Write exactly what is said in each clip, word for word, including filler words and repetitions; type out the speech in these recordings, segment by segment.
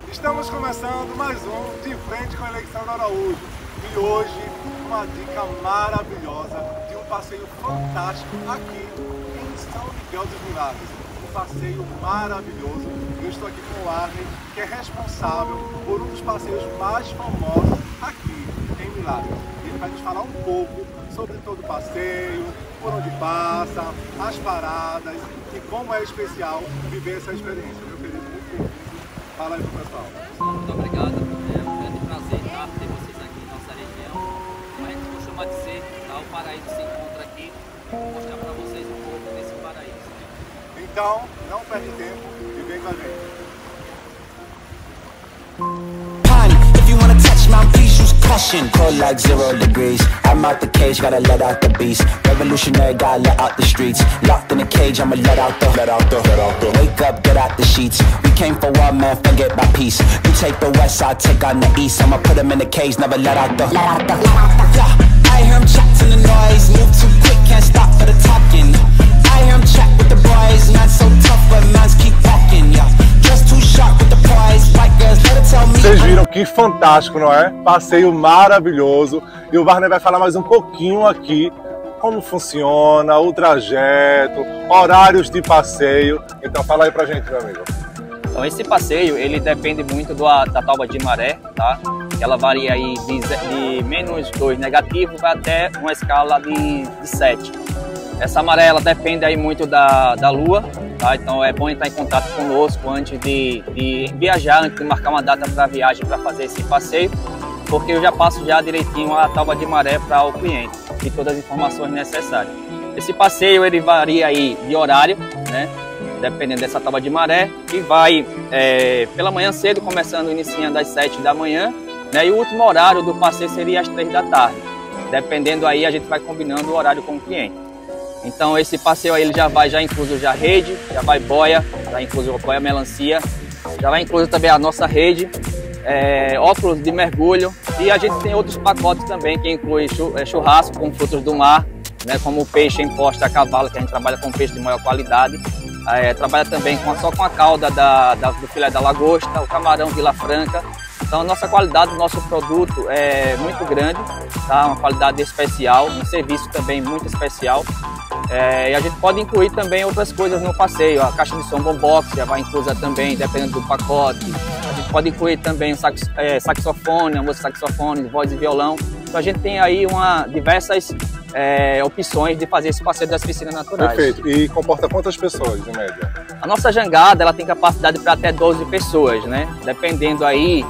Estamos começando mais um De Frente com a Alexandra Araújo e hoje uma dica maravilhosa de um passeio fantástico aqui em São Miguel dos Milagres. Um passeio maravilhoso. Eu estou aqui com o Arlen, que é responsável por um dos passeios mais famosos aqui em Milagres. Ele vai nos falar um pouco sobre todo o passeio, por onde passa, as paradas e como é especial viver essa experiência. Meu querido, muito bem-vindo. Fala aí pro pessoal. Muito obrigado. É um grande prazer tá, ter vocês aqui em nossa região. Como a gente costuma dizer, tá, o paraíso se encontra aqui. Vou mostrar para vocês um pouco desse paraíso. Então, não perde tempo e vem com a gente. If you wanna touch my please use caution. Cold like zero degrees. I'm out the cage, gotta let out the beast. Revolutionary, gotta let out the streets. Locked in a cage, I'ma let out the let out the let out the wake up, get out the sheets. We came for one man, forget my peace. You take the west, I take on the east. I'ma put him in the cage, never let out the let out the let out the yeah. I hear him chat to the noise. Move too quick, can't stop for the talking. I hear him chat with the boys. Man so tough, but mans keep walking, yeah. Just too sharp with the prize. White girls, let it tell me. Vocês viram que fantástico, não é? Passeio maravilhoso. E o Warner vai falar mais um pouquinho aqui como funciona o trajeto, horários de passeio. Então fala aí pra gente, meu amigo. Então esse passeio, ele depende muito do, da tábua de maré, tá? Ela varia aí de, de menos dois negativo vai até uma escala de, de sete. Essa maré, ela depende aí muito da, da lua, tá? Então é bom entrar em contato conosco antes de, de viajar, antes de marcar uma data para a viagem para fazer esse passeio, porque eu já passo já direitinho a tábua de maré para o cliente e todas as informações necessárias. Esse passeio, ele varia aí de horário, né? Dependendo dessa tábua de maré, e vai é, pela manhã cedo, começando, iniciando às sete da manhã, né? E o último horário do passeio seria às três da tarde. Dependendo aí, a gente vai combinando o horário com o cliente. Então esse passeio aí, ele já vai já incluso já rede, já vai boia, já incluso boia melancia, já vai incluso também a nossa rede, é, óculos de mergulho, e a gente tem outros pacotes também que inclui churrasco com frutos do mar, né, como o peixe em posta a cavalo, que a gente trabalha com peixe de maior qualidade. É, trabalha também com, só com a cauda da, da, do filé da lagosta, o camarão Vila Franca. Então a nossa qualidade do nosso produto é muito grande, tá? Uma qualidade especial, um serviço também muito especial. É, e a gente pode incluir também outras coisas no passeio, a caixa de som boombox já vai inclusa também, dependendo do pacote. A gente pode incluir também o sax, é, saxofone, a música saxofone, voz e violão. Então a gente tem aí uma, diversas é, opções de fazer esse passeio das piscinas naturais. Perfeito. E comporta quantas pessoas, em média? A nossa jangada, ela tem capacidade para até doze pessoas, né? Dependendo aí,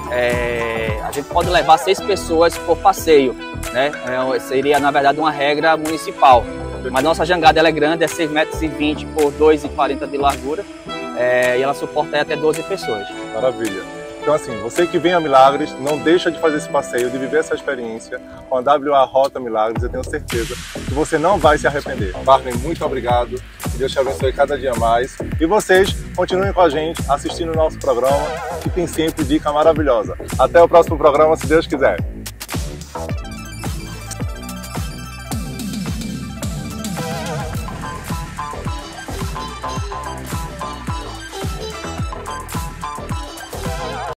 é, a gente pode levar seis pessoas por passeio, né? É, seria, na verdade, uma regra municipal. Mas nossa jangada, ela é grande, é seis metros e vinte por dois e quarenta de largura, é, e ela suporta até doze pessoas. Maravilha. Então assim, você que vem a Milagres, não deixa de fazer esse passeio, de viver essa experiência com a W A Rota Milagres. Eu tenho certeza que você não vai se arrepender. Barney, muito obrigado. Que Deus te abençoe cada dia mais. E vocês continuem com a gente, assistindo o nosso programa, que tem sempre dica maravilhosa. Até o próximo programa, se Deus quiser.